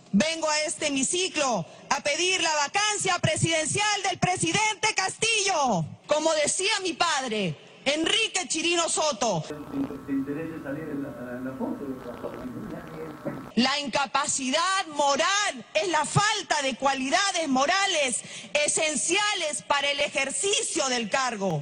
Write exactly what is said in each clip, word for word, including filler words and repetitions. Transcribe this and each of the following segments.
vengo a este hemiciclo a pedir la vacancia presidencial del presidente Castillo. Como decía mi padre, Enrique Chirino Soto. ¿Te interesa salir en la, en la foto? La incapacidad moral es la falta de cualidades morales esenciales para el ejercicio del cargo.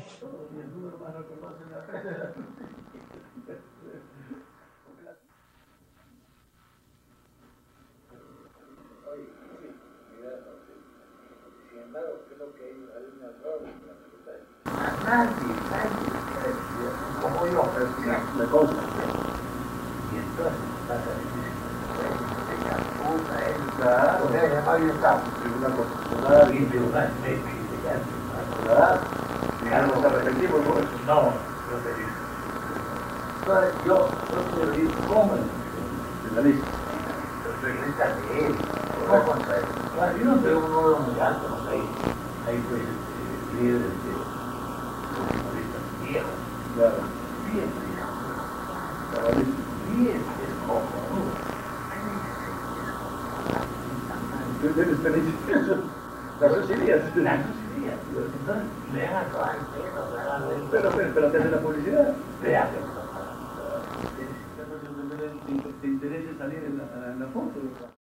Nadie, nadie, como yo, pero sí, me consta. Y entonces pasa de puta, él, claro, me ha llamado y está. Una cosa, nada bien, pero una vez que ¿verdad? Ya nos arrepentimos por eso. No, no te digo. Entonces yo, yo te digo, ¿cómo es? De la lista. Pero soy lista de él, no contra él. Claro, yo no tengo un número muy alto, no sé. Ahí pues, líder de viejo, claro, bien viejo, bien viejo, ¿tú tienes experiencia? Las dos ideas. Las dos ideas. Entonces, le dan a todas el pelo, le dan el... Pero, pero, pero te hace la publicidad. Te hace. ¿Te interesa salir en la, en la foto?